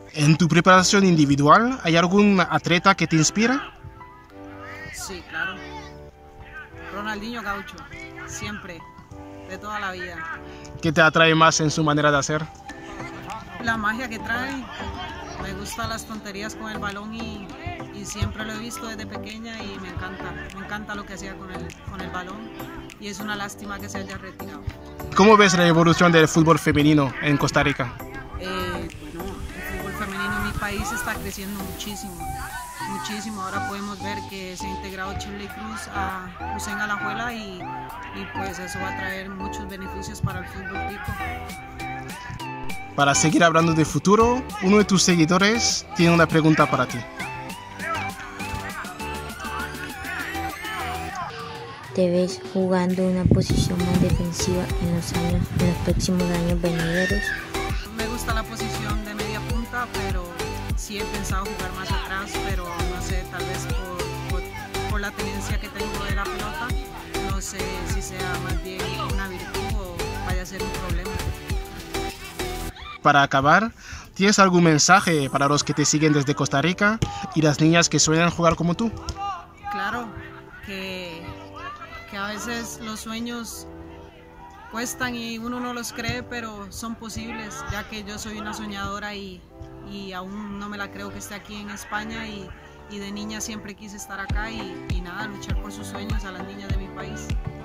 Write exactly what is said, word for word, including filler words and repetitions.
En tu preparación individual, ¿hay algún atleta que te inspira? Sí, claro. Ronaldinho Gaucho, siempre, de toda la vida. ¿Qué te atrae más en su manera de hacer? La magia que trae, me gustan las tonterías con el balón y, y siempre lo he visto desde pequeña y me encanta, me encanta lo que hacía con el, con el balón y es una lástima que se haya retirado. ¿Cómo ves la evolución del fútbol femenino en Costa Rica? Eh, bueno, el fútbol femenino en mi país está creciendo muchísimo, muchísimo. Ahora podemos ver que se ha integrado Shirley Cruz a Lucén Alajuela y, y pues eso va a traer muchos beneficios para el fútbol tico. Para seguir hablando de futuro, uno de tus seguidores tiene una pregunta para ti. ¿Te ves jugando una posición más defensiva en los años, en los próximos años venideros? Me gusta la posición de media punta, pero sí he pensado jugar más atrás, pero no sé, tal vez por, por, por la tenencia que tengo de la pelota, no sé si sea más bien una virtud o vaya a ser un problema. Para acabar, ¿tienes algún mensaje para los que te siguen desde Costa Rica y las niñas que sueñan jugar como tú? Claro, que, que a veces los sueños cuestan y uno no los cree, pero son posibles, ya que yo soy una soñadora y, y aún no me la creo que esté aquí en España y, y de niña siempre quise estar acá y, y nada, luchar por sus sueños a las niñas de mi país.